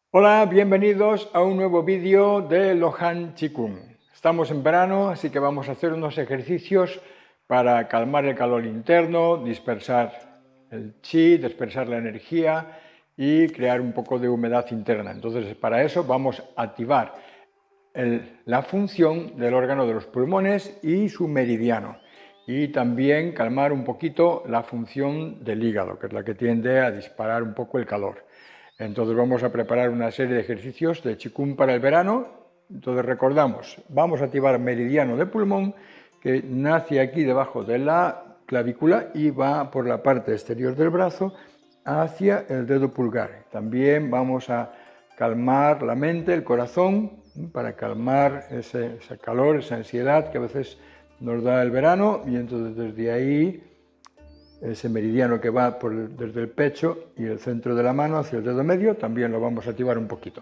Hola, bienvenidos a un nuevo vídeo de Lohan Chikung. Estamos en verano, así que vamos a hacer unos ejercicios para calmar el calor interno, dispersar el chi, dispersar la energía y crear un poco de humedad interna. Entonces, para eso vamos a activar la función del órgano de los pulmones y su meridiano. Y también calmar un poquito la función del hígado, que es la que tiende a disparar un poco el calor. Entonces vamos a preparar una serie de ejercicios de Qigong para el verano. Entonces recordamos, vamos a activar meridiano de pulmón, que nace aquí debajo de la clavícula y va por la parte exterior del brazo hacia el dedo pulgar. También vamos a calmar la mente, el corazón, para calmar ese calor, esa ansiedad que a veces nos da el verano, y entonces desde ahí ese meridiano que va desde el pecho y el centro de la mano hacia el dedo medio, también lo vamos a activar un poquito.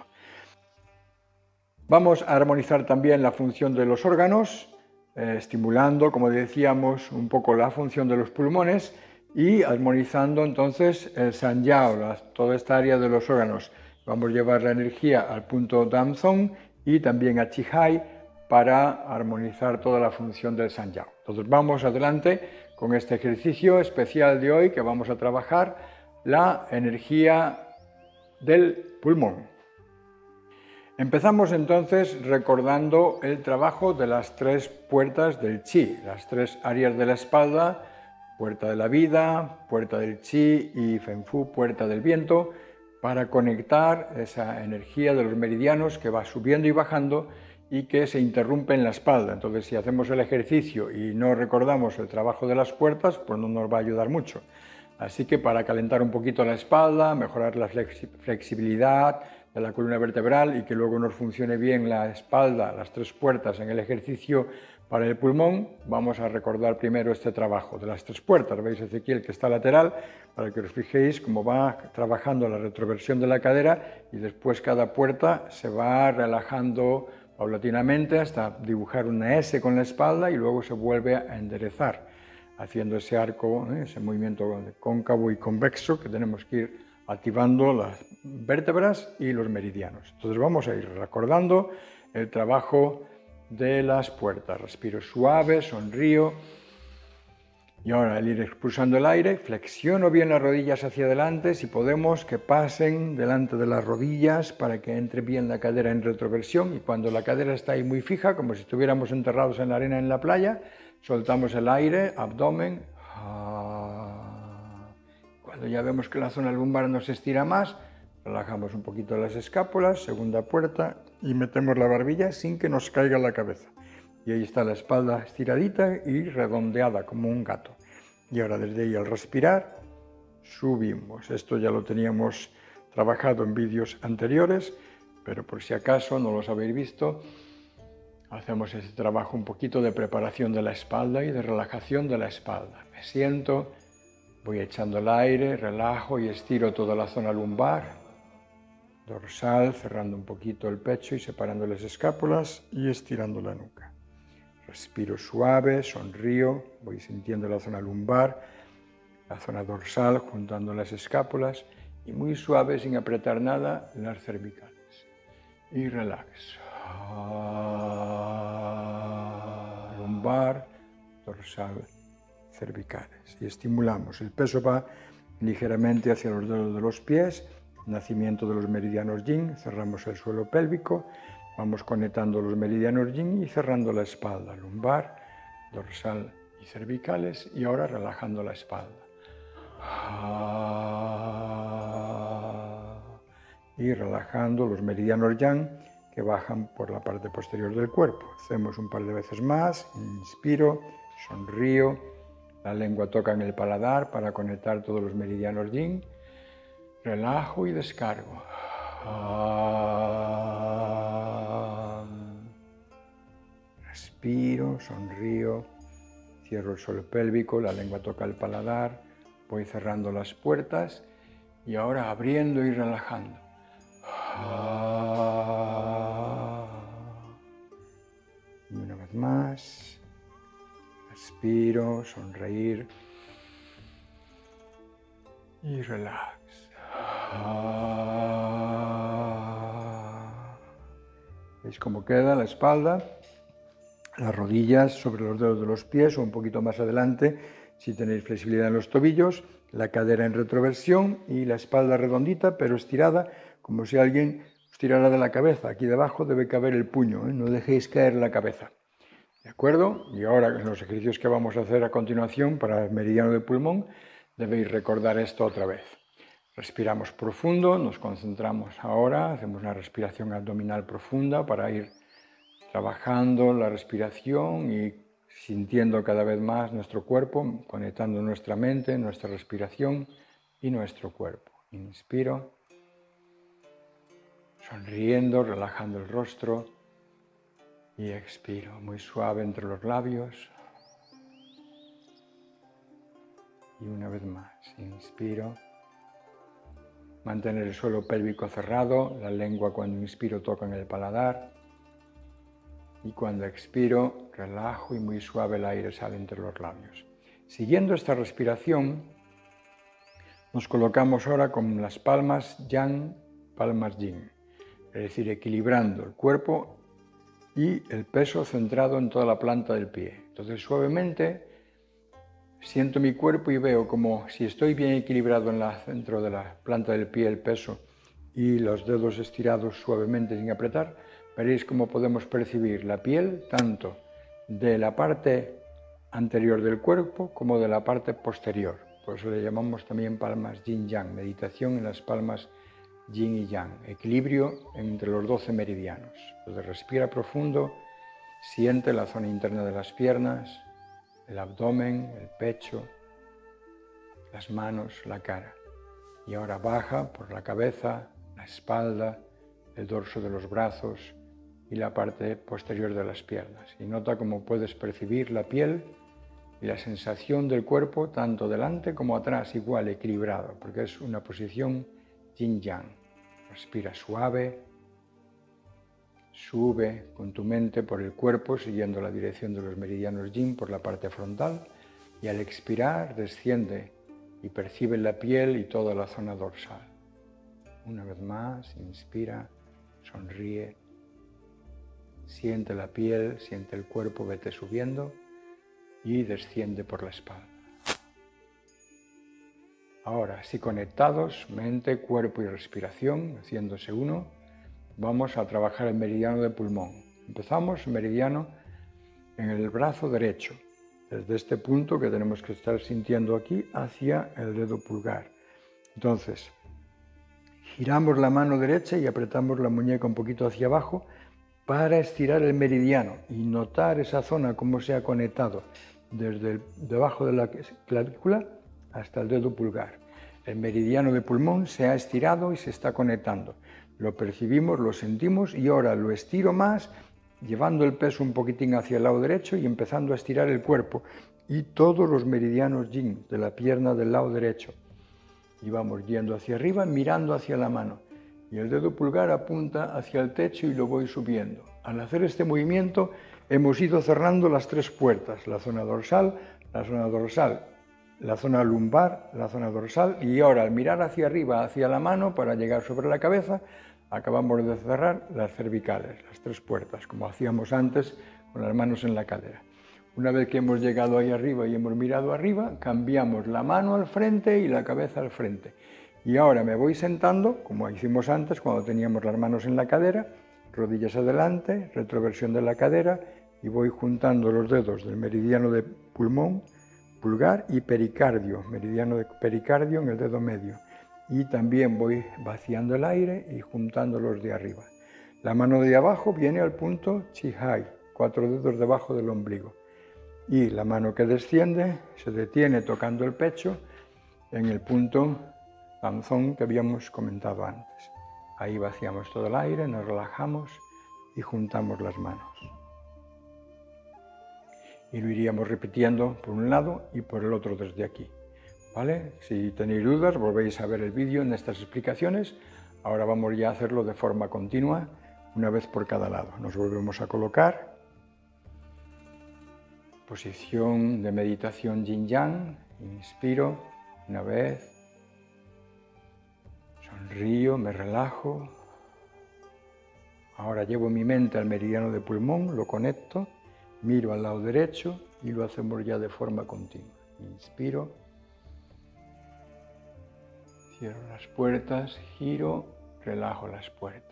Vamos a armonizar también la función de los órganos, estimulando, como decíamos, un poco la función de los pulmones y armonizando entonces el Sanyao, toda esta área de los órganos. Vamos a llevar la energía al punto Damsong y también a Chihai para armonizar toda la función del Sanyao. Entonces vamos adelante con este ejercicio especial de hoy, que vamos a trabajar la energía del pulmón. Empezamos entonces recordando el trabajo de las tres puertas del chi, las tres áreas de la espalda: puerta de la vida, puerta del chi y Feng Fu, puerta del viento, para conectar esa energía de los meridianos que va subiendo y bajando y que se interrumpe en la espalda. Entonces, si hacemos el ejercicio y no recordamos el trabajo de las puertas, pues no nos va a ayudar mucho. Así que para calentar un poquito la espalda, mejorar la flexibilidad de la columna vertebral y que luego nos funcione bien la espalda, las tres puertas en el ejercicio para el pulmón, vamos a recordar primero este trabajo de las tres puertas. Veis Ezequiel que está lateral, para que os fijéis cómo va trabajando la retroversión de la cadera, y después cada puerta se va relajando paulatinamente hasta dibujar una S con la espalda y luego se vuelve a enderezar, haciendo ese arco, ese movimiento cóncavo y convexo que tenemos que ir activando las vértebras y los meridianos. Entonces vamos a ir recordando el trabajo de las puertas. Respiro suave, sonrío. Y ahora, al ir expulsando el aire, flexiono bien las rodillas hacia adelante, si podemos, que pasen delante de las rodillas para que entre bien la cadera en retroversión, y cuando la cadera está ahí muy fija, como si estuviéramos enterrados en la arena en la playa, soltamos el aire, abdomen. Cuando ya vemos que la zona lumbar no se estira más, relajamos un poquito las escápulas, segunda puerta, y metemos la barbilla sin que nos caiga la cabeza. Y ahí está la espalda estiradita y redondeada como un gato. Y ahora desde ahí, al respirar, subimos. Esto ya lo teníamos trabajado en vídeos anteriores, pero por si acaso no los habéis visto, hacemos este trabajo un poquito de preparación de la espalda y de relajación de la espalda. Me siento, voy echando el aire, relajo y estiro toda la zona lumbar, dorsal, cerrando un poquito el pecho y separando las escápulas y estirando la nuca. Respiro suave, sonrío, voy sintiendo la zona lumbar, la zona dorsal, juntando las escápulas, y muy suave, sin apretar nada, las cervicales. Y relax. Lumbar, dorsal, cervicales. Y estimulamos. El peso va ligeramente hacia los dedos de los pies, nacimiento de los meridianos yin, cerramos el suelo pélvico. Vamos conectando los meridianos yin y cerrando la espalda, lumbar, dorsal y cervicales, y ahora relajando la espalda. Y relajando los meridianos yang que bajan por la parte posterior del cuerpo. Hacemos un par de veces más. Inspiro, sonrío, la lengua toca en el paladar para conectar todos los meridianos yin. Relajo y descargo. Respiro, sonrío, cierro el suelo pélvico, la lengua toca el paladar, voy cerrando las puertas y ahora abriendo y relajando. Y una vez más, respiro, sonreír y relax. ¿Veis cómo queda la espalda? Las rodillas sobre los dedos de los pies o un poquito más adelante si tenéis flexibilidad en los tobillos, la cadera en retroversión y la espalda redondita pero estirada, como si alguien os tirara de la cabeza. Aquí debajo debe caber el puño, ¿eh? No dejéis caer la cabeza. ¿De acuerdo? Y ahora en los ejercicios que vamos a hacer a continuación para el meridiano del pulmón, debéis recordar esto otra vez. Respiramos profundo, nos concentramos ahora, hacemos una respiración abdominal profunda para ir trabajando la respiración y sintiendo cada vez más nuestro cuerpo, conectando nuestra mente, nuestra respiración y nuestro cuerpo. Inspiro, sonriendo, relajando el rostro y expiro, muy suave entre los labios. Y una vez más, inspiro. Mantener el suelo pélvico cerrado, la lengua cuando inspiro toca en el paladar. Y cuando expiro, relajo y muy suave el aire sale entre los labios. Siguiendo esta respiración, nos colocamos ahora con las palmas Yang, palmas Yin. Es decir, equilibrando el cuerpo y el peso centrado en toda la planta del pie. Entonces, suavemente siento mi cuerpo y veo como si estoy bien equilibrado en el centro de la planta del pie, el peso, y los dedos estirados suavemente sin apretar, veréis cómo podemos percibir la piel tanto de la parte anterior del cuerpo como de la parte posterior. Por eso le llamamos también palmas Yin-Yang, meditación en las palmas Yin y Yang, equilibrio entre los 12 meridianos. Entonces respira profundo, siente la zona interna de las piernas, el abdomen, el pecho, las manos, la cara. Y ahora baja por la cabeza, la espalda, el dorso de los brazos y la parte posterior de las piernas. Y nota cómo puedes percibir la piel y la sensación del cuerpo tanto delante como atrás, igual, equilibrado, porque es una posición yin-yang. Respira suave, sube con tu mente por el cuerpo siguiendo la dirección de los meridianos yin por la parte frontal y al expirar desciende y percibe la piel y toda la zona dorsal. Una vez más, inspira, sonríe, siente la piel, siente el cuerpo, vete subiendo y desciende por la espalda. Ahora, así conectados, mente, cuerpo y respiración, haciéndose uno, vamos a trabajar el meridiano de pulmón. Empezamos el meridiano en el brazo derecho, desde este punto que tenemos que estar sintiendo aquí hacia el dedo pulgar. Entonces, giramos la mano derecha y apretamos la muñeca un poquito hacia abajo para estirar el meridiano y notar esa zona cómo se ha conectado desde debajo de la clavícula hasta el dedo pulgar. El meridiano de pulmón se ha estirado y se está conectando. Lo percibimos, lo sentimos y ahora lo estiro más, llevando el peso un poquitín hacia el lado derecho y empezando a estirar el cuerpo y todos los meridianos yin de la pierna del lado derecho. Y vamos yendo hacia arriba, mirando hacia la mano. Y el dedo pulgar apunta hacia el techo y lo voy subiendo. Al hacer este movimiento hemos ido cerrando las tres puertas, la zona dorsal, la zona lumbar, la zona dorsal, y ahora al mirar hacia arriba, hacia la mano, para llegar sobre la cabeza, acabamos de cerrar las cervicales, las tres puertas, como hacíamos antes con las manos en la cadera. Una vez que hemos llegado ahí arriba y hemos mirado arriba, cambiamos la mano al frente y la cabeza al frente. Y ahora me voy sentando, como hicimos antes, cuando teníamos las manos en la cadera, rodillas adelante, retroversión de la cadera, y voy juntando los dedos del meridiano de pulmón, pulgar y pericardio, meridiano de pericardio en el dedo medio. Y también voy vaciando el aire y juntando los de arriba. La mano de abajo viene al punto Chihai, 4 dedos debajo del ombligo. Y la mano que desciende se detiene tocando el pecho en el punto Danzón que habíamos comentado antes. Ahí vaciamos todo el aire, nos relajamos y juntamos las manos. Y lo iríamos repitiendo por un lado y por el otro desde aquí. ¿Vale? Si tenéis dudas, volvéis a ver el vídeo en estas explicaciones. Ahora vamos ya a hacerlo de forma continua, una vez por cada lado. Nos volvemos a colocar. Posición de meditación yin-yang. Inspiro una vez. Sonrío, me relajo. Ahora llevo mi mente al meridiano de pulmón, lo conecto, miro al lado derecho y lo hacemos ya de forma continua. Inspiro, cierro las puertas, giro, relajo las puertas.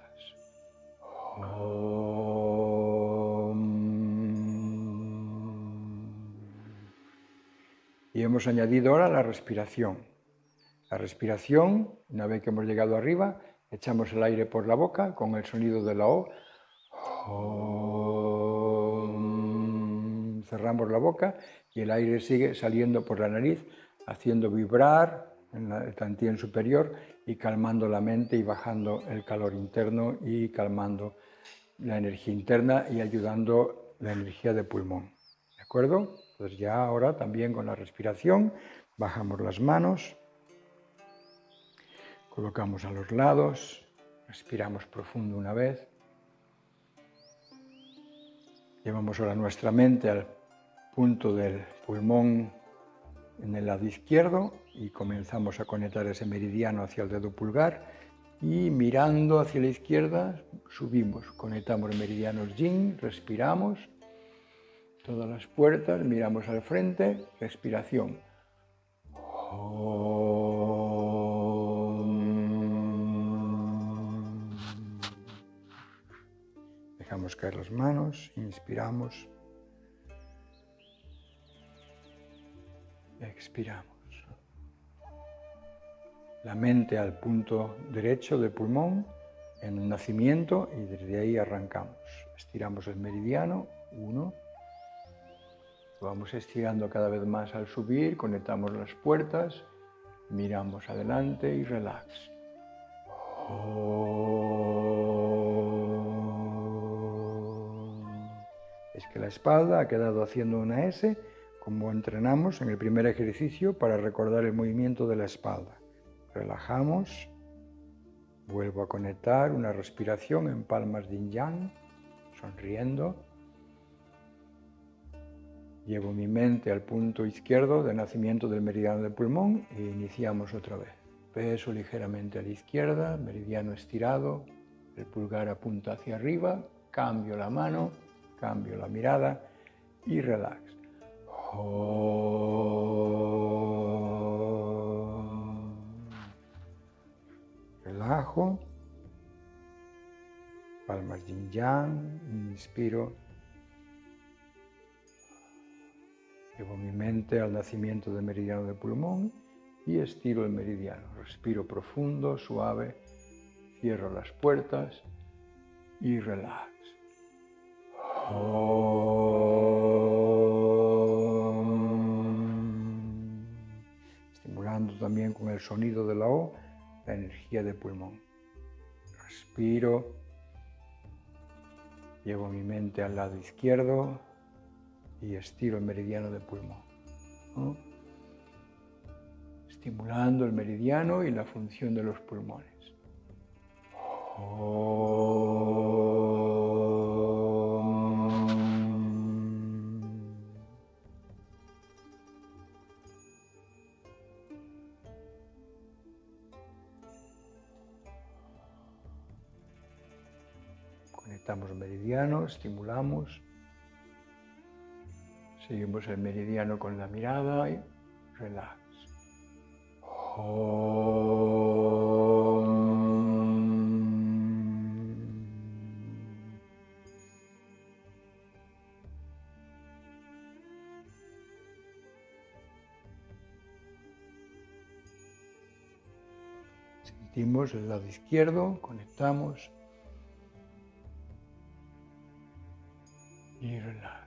Y hemos añadido ahora la respiración. La respiración, una vez que hemos llegado arriba, echamos el aire por la boca con el sonido de la O. Cerramos la boca y el aire sigue saliendo por la nariz, haciendo vibrar en el tantien superior y calmando la mente y bajando el calor interno y calmando la energía interna y ayudando la energía de pulmón. ¿De acuerdo? Pues ya ahora también con la respiración bajamos las manos, colocamos a los lados, respiramos profundo una vez. Llevamos ahora nuestra mente al punto del pulmón en el lado izquierdo y comenzamos a conectar ese meridiano hacia el dedo pulgar y mirando hacia la izquierda subimos, conectamos meridianos yin, respiramos todas las puertas, miramos al frente, respiración. Dejamos caer las manos, inspiramos, expiramos. La mente al punto derecho del pulmón en el nacimiento y desde ahí arrancamos. Estiramos el meridiano, 1. Lo vamos estirando cada vez más al subir, conectamos las puertas, miramos adelante y relax. Es que la espalda ha quedado haciendo una S, como entrenamos en el primer ejercicio para recordar el movimiento de la espalda. Relajamos, vuelvo a conectar una respiración en palmas de yin yang, sonriendo. Llevo mi mente al punto izquierdo de nacimiento del meridiano del pulmón e iniciamos otra vez. Peso ligeramente a la izquierda, meridiano estirado, el pulgar apunta hacia arriba, cambio la mano, cambio la mirada y relax. Relajo, palmas yin yang, inspiro. Llevo mi mente al nacimiento del meridiano del pulmón y estiro el meridiano. Respiro profundo, suave, cierro las puertas y relax. Estimulando también con el sonido de la O la energía del pulmón. Respiro, llevo mi mente al lado izquierdo y estiro el meridiano del pulmón, ¿no? Estimulando el meridiano y la función de los pulmones. Conectamos el meridiano, estimulamos. Seguimos el meridiano con la mirada y relax. Sentimos el lado izquierdo, conectamos y relax.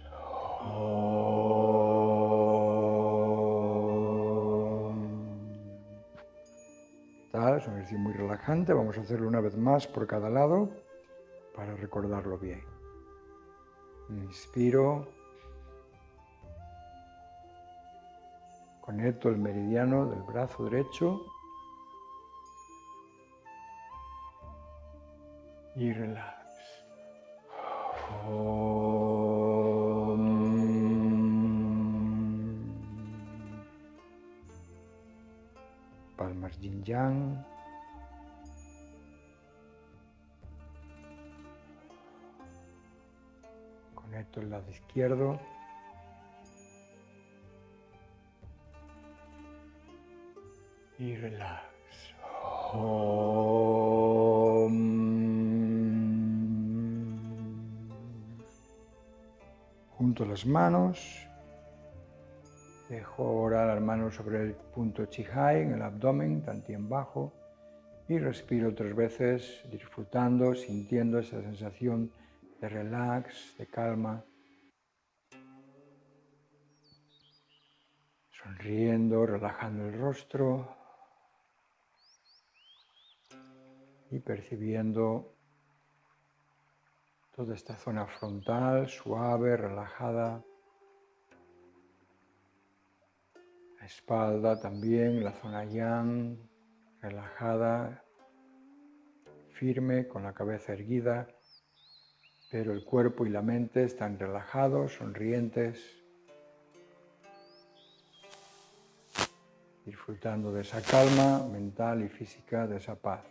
Es un ejercicio muy relajante, vamos a hacerlo una vez más por cada lado para recordarlo bien. Inspiro, conecto el meridiano del brazo derecho y relax. Palmas yin yang. Conecto el lado izquierdo. Y relax. Junto las manos. Dejo ahora las manos sobre el punto Chihai, en el abdomen, tantien bajo. Y respiro 3 veces, disfrutando, sintiendo esa sensación de relax, de calma. Sonriendo, relajando el rostro. Y percibiendo toda esta zona frontal, suave, relajada. La espalda también, la zona yang, relajada, firme, con la cabeza erguida, pero el cuerpo y la mente están relajados, sonrientes, disfrutando de esa calma mental y física, de esa paz.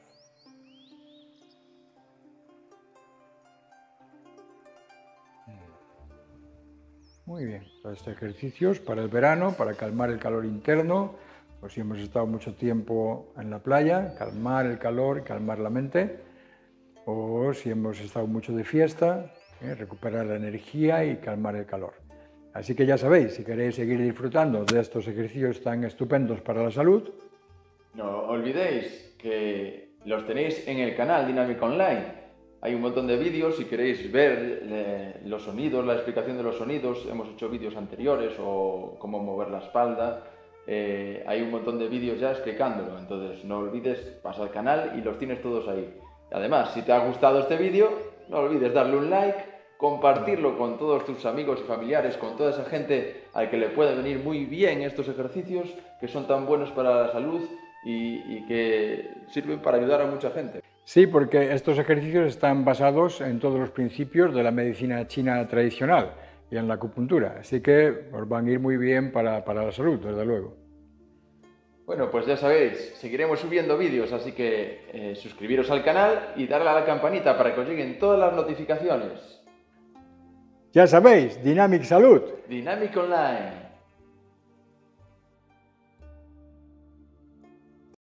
Muy bien, todos estos ejercicios para el verano, para calmar el calor interno, pues si hemos estado mucho tiempo en la playa, calmar el calor y calmar la mente, o si hemos estado mucho de fiesta, recuperar la energía y calmar el calor. Así que ya sabéis, si queréis seguir disfrutando de estos ejercicios tan estupendos para la salud, no olvidéis que los tenéis en el canal Dynamic Online. Hay un montón de vídeos, si queréis ver los sonidos, la explicación de los sonidos, hemos hecho vídeos anteriores o cómo mover la espalda. Hay un montón de vídeos ya explicándolo, entonces no olvides, pasa al canal y los tienes todos ahí. Además, si te ha gustado este vídeo, no olvides darle un like, compartirlo con todos tus amigos y familiares, con toda esa gente al que le pueden venir muy bien estos ejercicios que son tan buenos para la salud y que sirven para ayudar a mucha gente. Sí, porque estos ejercicios están basados en todos los principios de la medicina china tradicional y en la acupuntura, así que os van a ir muy bien para la salud, desde luego. Bueno, pues ya sabéis, seguiremos subiendo vídeos, así que suscribiros al canal y darle a la campanita para que os lleguen todas las notificaciones. Ya sabéis, Dynamic Salud. Dynamic Online.